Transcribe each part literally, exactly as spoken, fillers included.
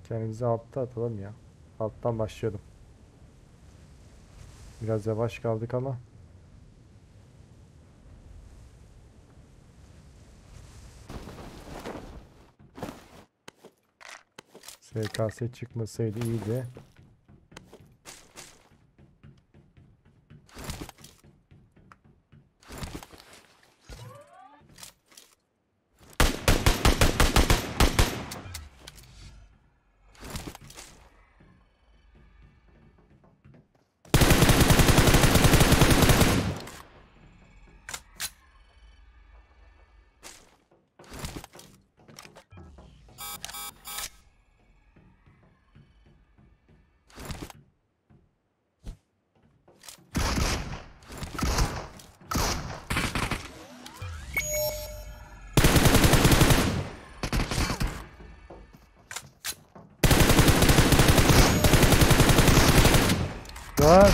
Kendimizi altta atalım ya. Alttan başlayalım. Biraz yavaş kaldık ama. S K S çıkmasaydı iyiydi. Var.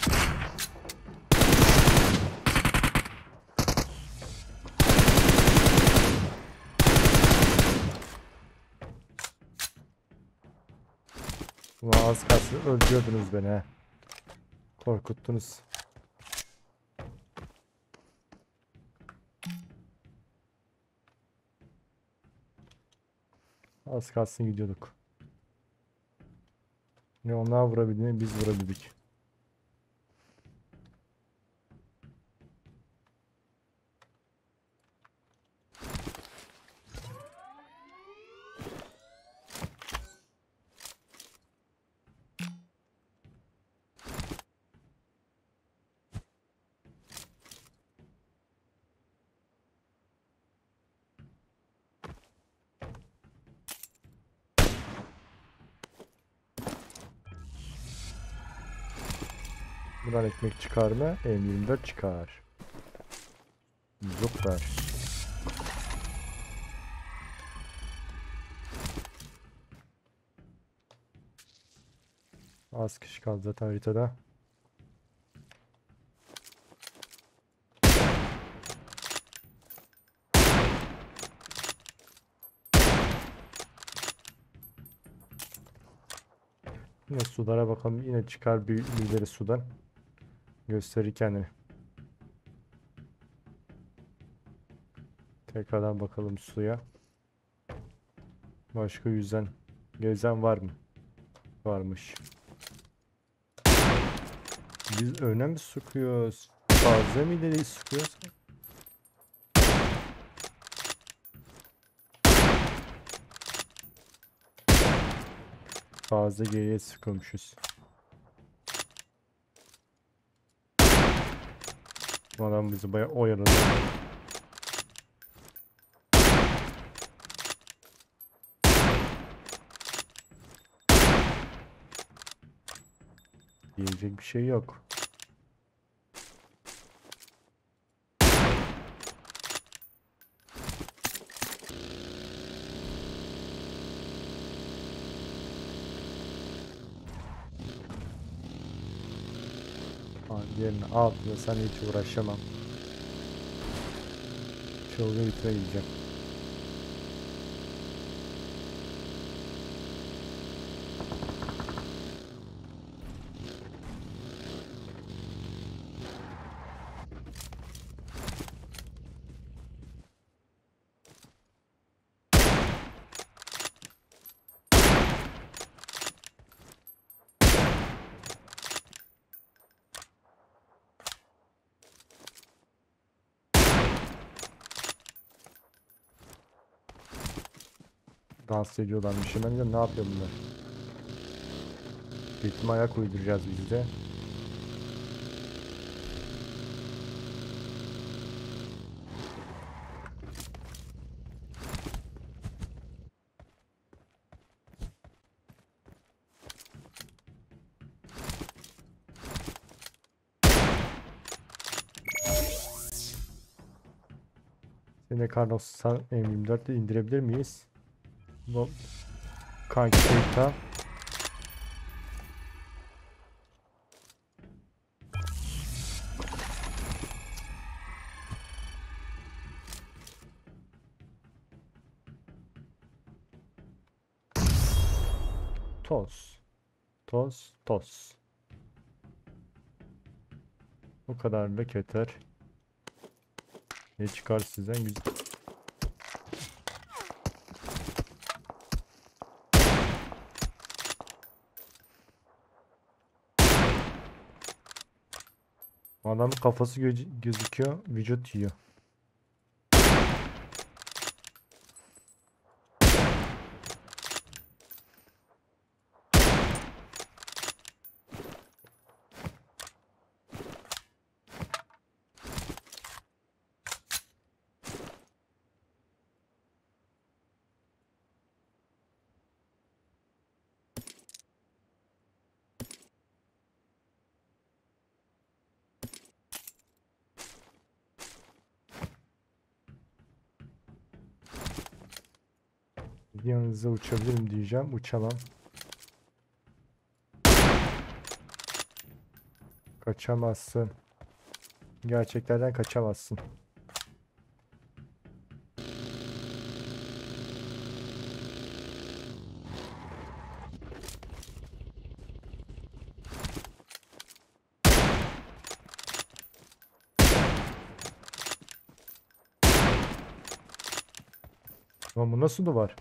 Ulan az kalsın öldürüyordunuz beni he. Korkuttunuz. Az kalsın gidiyorduk. Ne onlar vurabildi ne biz vurabildik. Buradan ekmek çıkar mı? M yirmi dört çıkar. Süper. Az kişi kaldı zaten haritada. Yine sulara bakalım. Yine çıkar bir birileri sudan. Gösterir kendini. Tekrardan bakalım suya. Başka yüzden gezen var mı? Varmış. Biz öne mi sıkıyoruz? Fazla mı ileri sıkıyoruz? Fazla geriye sıkılmışız. Bu adam bizi bayağı oyaladı. Diyecek bir şey yok. Diğerini al ya, sen hiç uğraşamam. Çılgın bitme gideceğim. Dans ediyorlarmış. Ben de ne yapıyor bunlar? Ritme ayak uyduracağız biz de. Seni Carlos M yirmi dört ile indirebilir miyiz? Bu kanki Keita. Toz. Toz. Toz. Bu kadarlık yeter. Ne çıkar sizden? Güzel. Adamın kafası gö gözüküyor. Vücut yiyor. Yanınıza uçabilirim diyeceğim. Uçamam. Kaçamazsın. Gerçeklerden kaçamazsın. Ama bu nasıl duvar?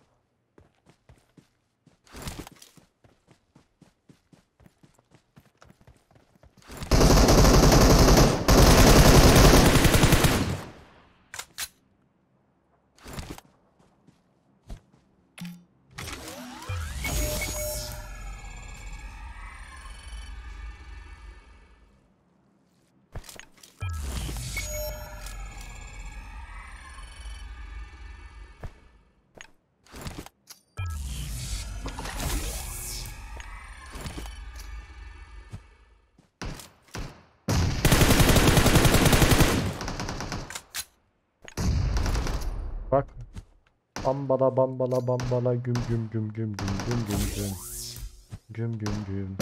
Bak. Bambala bambala bambala güm güm güm güm güm güm güm güm. Güm güm güm.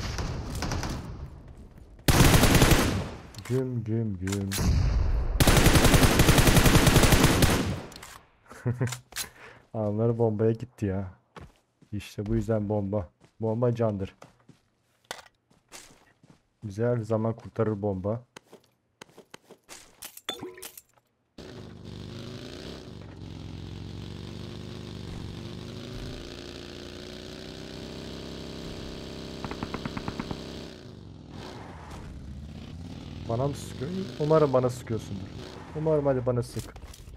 Güm güm güm. Adamları bombaya gitti ya. İşte bu yüzden bomba. Bomba candır. Bize her zaman kurtarır bomba. Bana mı sıkıyor? Umarım bana sıkıyorsundur. Umarım hadi bana sık.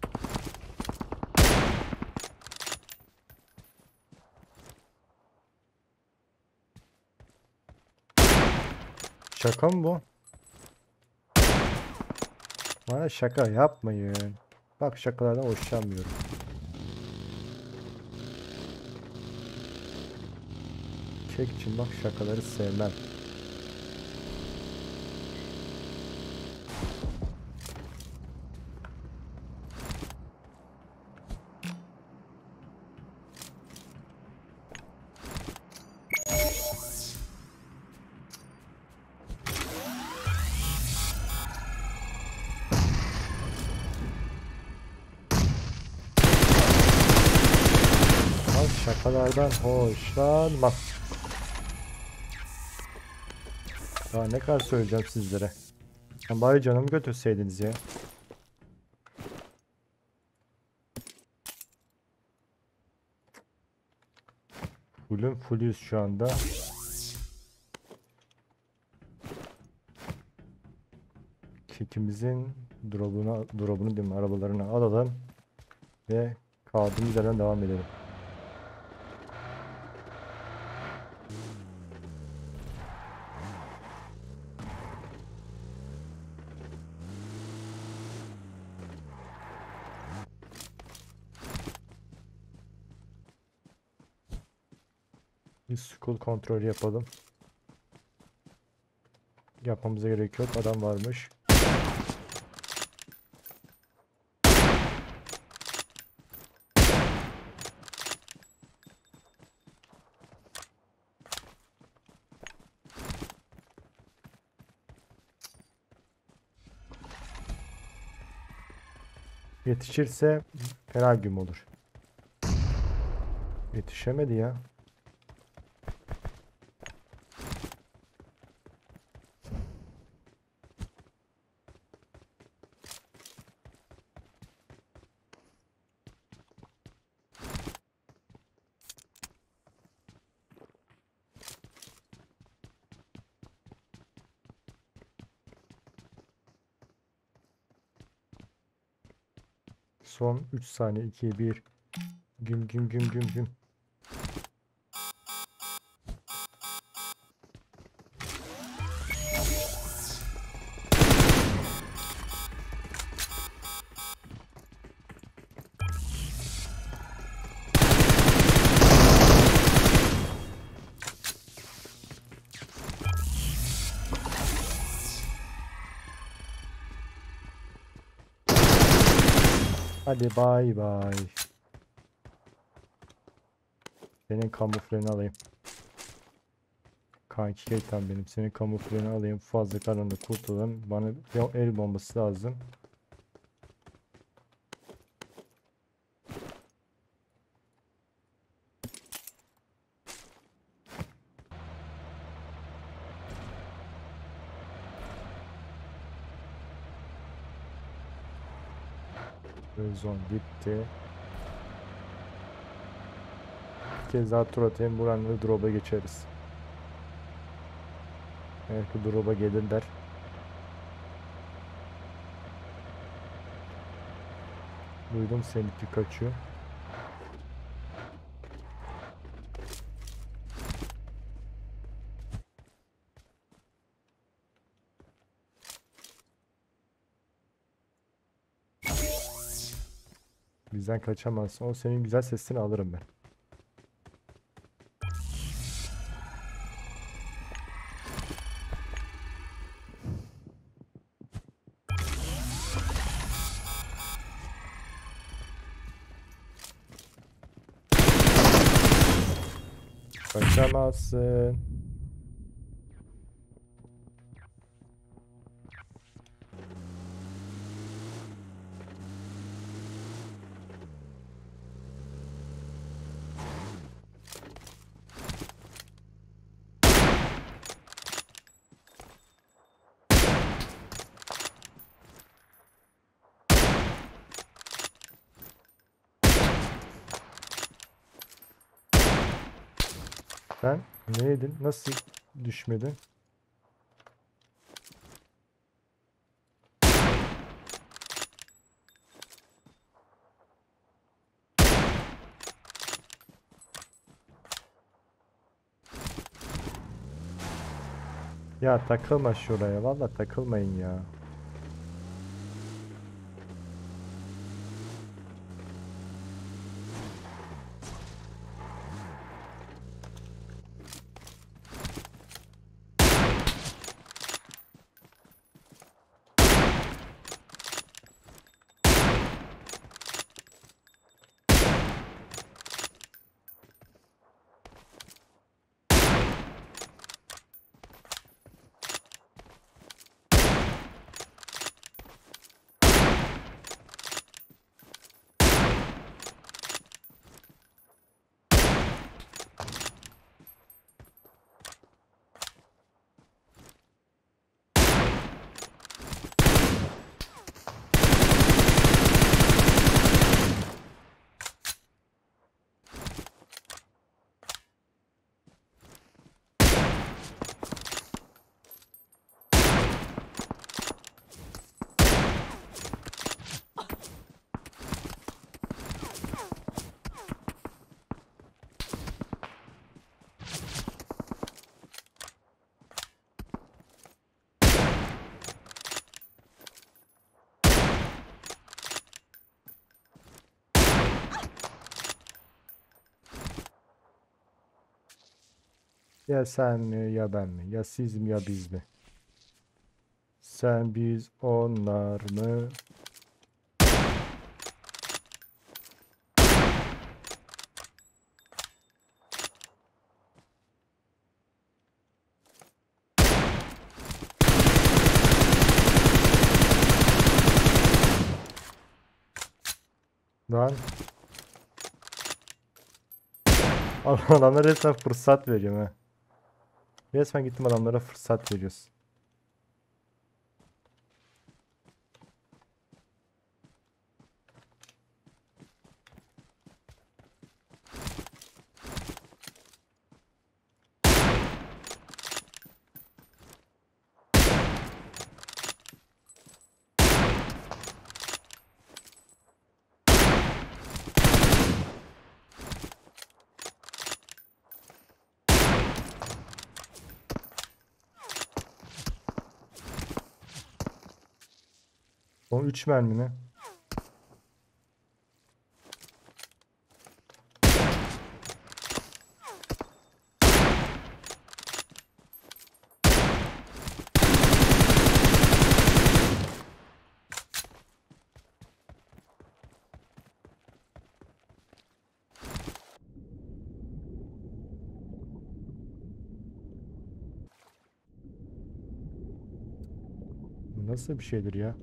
Şaka mı bu? Bana şaka yapmayın. Bak şakalardan hoşlanmıyorum. Kek için bak şakaları sevmem. Bak şakalardan hoşlanmam. Daha ne kadar söyleyeceğim sizlere. Ben bari canımı götürseydiniz ya. Fullüm fullüyüz şu anda. Kekimizin drop'una, drop'unu değil mi, arabalarını alalım ve kaldığımız yerden devam edelim. Bir school kontrolü yapalım. Yapmamıza gerek yok. Adam varmış. Yetişirse fena gün olur. Yetişemedi ya. Son üç saniye. iki, bir. Güm güm güm güm güm. Hadi bay bay. Senin kamufleni alayım. Kanki Keytan benim. Senin kamufleni alayım. Fazla karanlık kurtulalım. Bana bir el bombası lazım. Zon bitti. Bir kez daha tur atayım. Buradan da drop'a geçeriz. Belki drop'a gelirler. Duydum seninki kaçıyor. Bizden kaçamazsın. O senin güzel sesini alırım ben. Kaçamazsın. Sen ne yedin? Nasıl düşmedin? Ya takılma şuraya. Vallahi takılmayın ya. Ya sen mi ya ben mi? Ya siz mi ya biz mi? Sen biz onlar mı? Lan adamlara resmen fırsat veriyorum ha. Resmen gittim adamlara fırsat veriyorsun. Son üç mermi mi? Nasıl bir şeydir ya?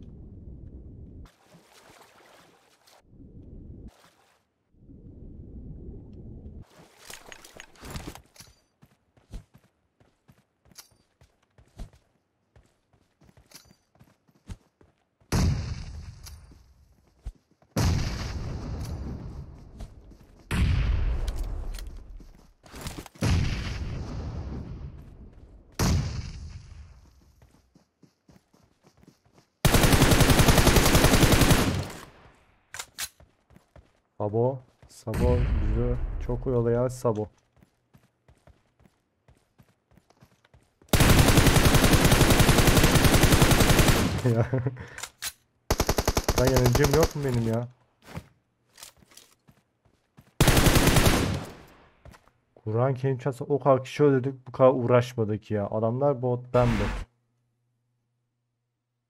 Sabo. Sabo bizi çok oyalayan Sabo. Ya. Ben yanıcım yok mu benim ya? Kur'an Kerim çarpsın o kadar kişi öldürdük bu kadar uğraşmadık ya. Adamlar bot ben bot.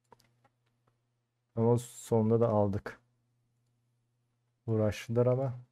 Ama sonunda da aldık. Uğraştılar ama.